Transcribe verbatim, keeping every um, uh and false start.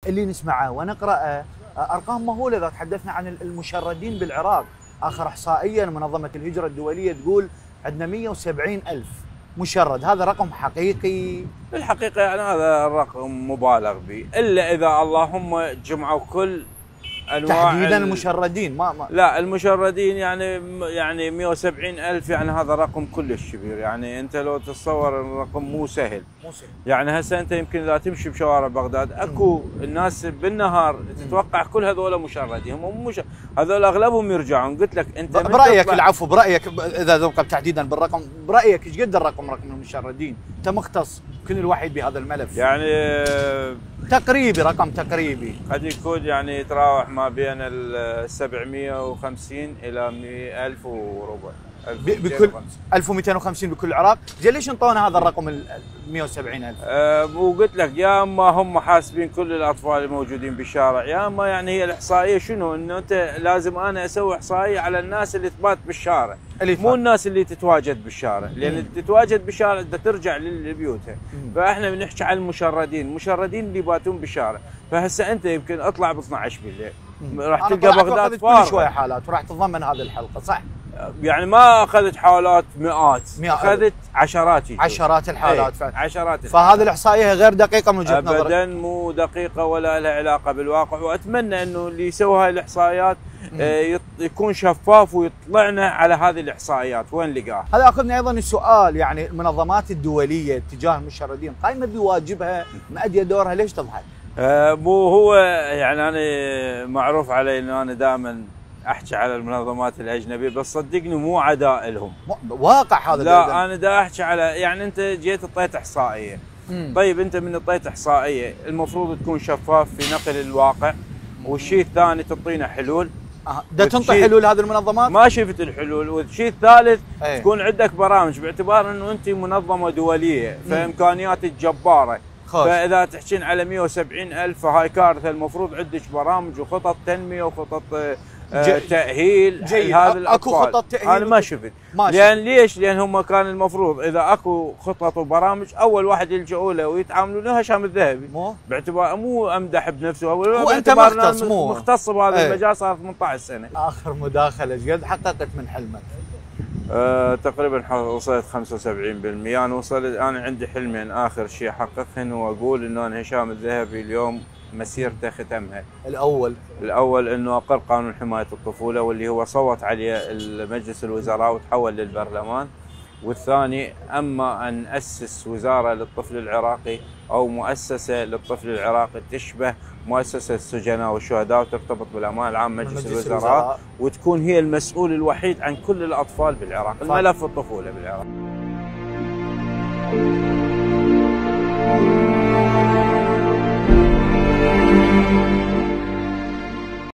اللي نسمعه ونقرأه ارقام مهوله. اذا تحدثنا عن المشردين بالعراق، اخر احصائيه منظمه الهجره الدوليه تقول عندنا مئة وسبعين ألف مشرد، هذا رقم حقيقي؟ الحقيقه يعني هذا الرقم مبالغ به، الا اذا اللهم جمعوا كل انواع تحديدا المشردين. ما, ما لا المشردين يعني يعني مئة وسبعين ألف، يعني هذا رقم كلش كبير. يعني انت لو تتصور الرقم مو سهل. مو سهل. يعني هسه انت يمكن اذا تمشي بشوارع بغداد اكو الناس بالنهار تتوقع كل هذول مشردين، هم مش هذول اغلبهم يرجعون. قلت لك انت برايك، العفو، برايك اذا ذوق تحديدا بالرقم، برايك ايش قد الرقم رقم المشردين؟ انت مختص يمكن الوحيد بهذا الملف. يعني تقريبي، رقم تقريبي قد يكون يعني يتراوح ما بين ال سبعمئة وخمسين الى ألف وربع. بكل ألف ومئتين وخمسين بكل العراق. زين ليش انطونا هذا الرقم ال مئة وسبعين ألف؟ أه وقلت لك يا اما هم حاسبين كل الاطفال الموجودين بالشارع، يا اما يعني هي الاحصائيه شنو؟ انه انت لازم انا اسوي احصائيه على الناس اللي تبات بالشارع، اللي مو الناس اللي تتواجد بالشارع، لان اللي تتواجد بالشارع بدها ترجع لبيوتها. فاحنا بنحكي عن المشردين، المشردين اللي يباتون بالشارع. فهسه انت يمكن اطلع ب اثنعش بالليل راح تلقى بغداد فارغه. كل شويه حالات وراح تتضمن هذه الحلقه، صح؟ يعني ما اخذت حالات مئات، مئات. اخذت عشرات عشرات الحالات. ايه عشرات الحالات. فهذه الاحصائيه غير دقيقه من وجهه نظرك؟ ابدا مو دقيقه ولا لها علاقه بالواقع. واتمنى انه اللي يسوي هاي الاحصائيات آه يكون شفاف ويطلعنا على هذه الاحصائيات وين لقاها. هذا اخذني ايضا السؤال، يعني المنظمات الدوليه تجاه المشردين قايمه بواجبها، مأديه دورها، ليش تضحك؟ آه مو هو يعني انا معروف علي انه انا دائما احكي على المنظمات الاجنبيه، بس صدقني مو عداء لهم، واقع هذا. لا بيدن. انا دا احكي على، يعني انت جيت اعطيت احصائيه. مم. طيب انت من اعطيت احصائيه المفروض تكون شفاف في نقل الواقع. والشيء الثاني تعطينا حلول. اه دا تنطي حلول هذه المنظمات؟ ما شفت الحلول. والشيء الثالث ايه؟ تكون عندك برامج، باعتبار انه انت منظمه دوليه فامكانياتك جباره. خوش. فاذا تحكين على مئة وسبعين ألف فهاي كارثه. المفروض عندك برامج وخطط تنميه وخطط آه تأهيل هذا الأطفال. اكو خطط تأهيل؟ انا ما شفت. لان ليش؟ لان هم كان المفروض اذا اكو خطط وبرامج اول واحد يلجؤوا له ويتعاملوا له هشام الذهبي. مو باعتبار مو امدح بنفسه، هو انت مختص، مو مختص بهذا ايه؟ المجال صار ثمانية عشر سنه. اخر مداخله ايش قد حققت من حلمك؟ أه تقريبا وصلت خمسة وسبعين بالمئة. انا وصلت، انا عندي حلمين اخر شيء احققهن، واقول انه انا هشام الذهبي اليوم مسيرته ختمها. الاول الاول انه اقر قانون حمايه الطفوله، واللي هو صوت عليه مجلس الوزراء وتحول للبرلمان. والثاني اما ان اسس وزاره للطفل العراقي او مؤسسه للطفل العراقي تشبه مؤسسه السجناء والشهداء وترتبط بالامان العام مجلس الوزراء، وتكون هي المسؤول الوحيد عن كل الاطفال بالعراق، الملف الطفوله بالعراق.